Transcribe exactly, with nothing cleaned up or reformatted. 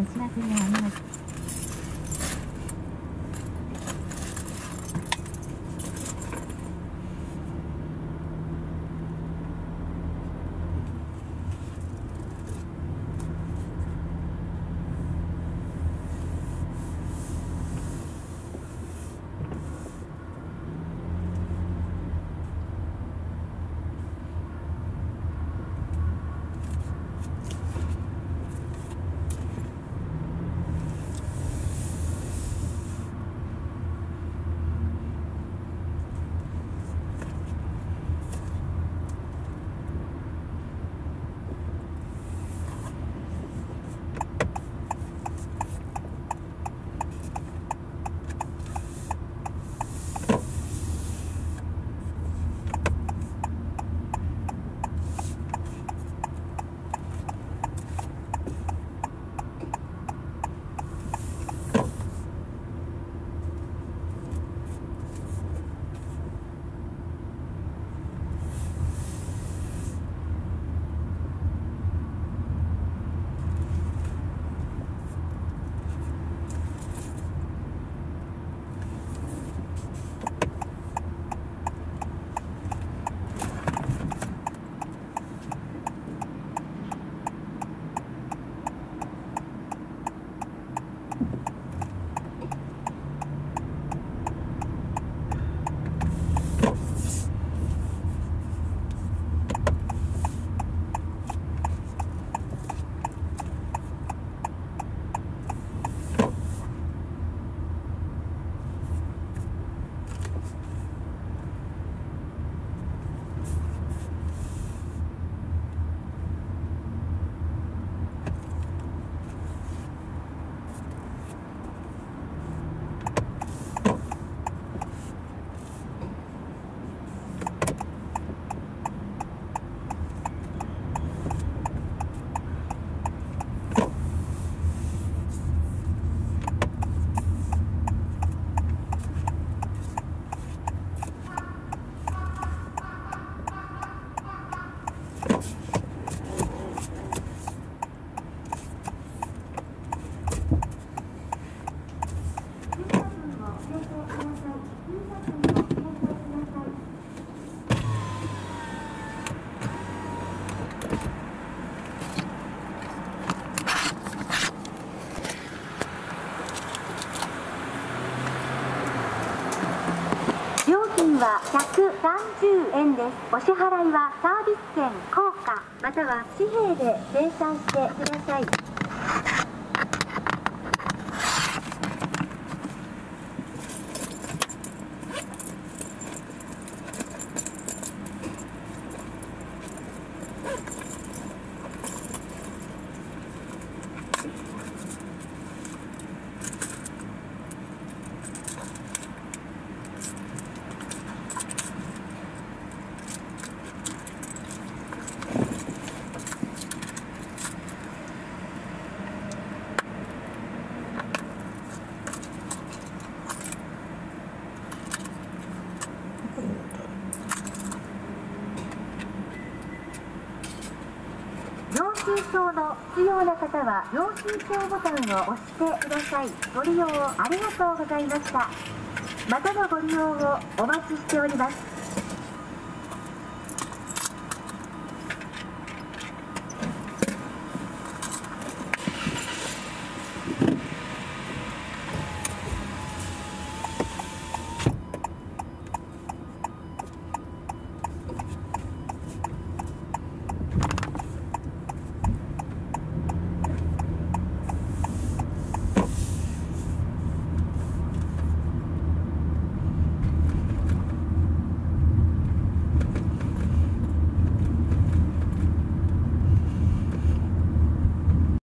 お知らせがあります。 はひゃくさんじゅうえんです。お支払いはサービス券、硬貨または紙幣で精算してください。領収証の必要な方は領収証ボタンを押してください。ご利用ありがとうございました。またのご利用をお待ちしております。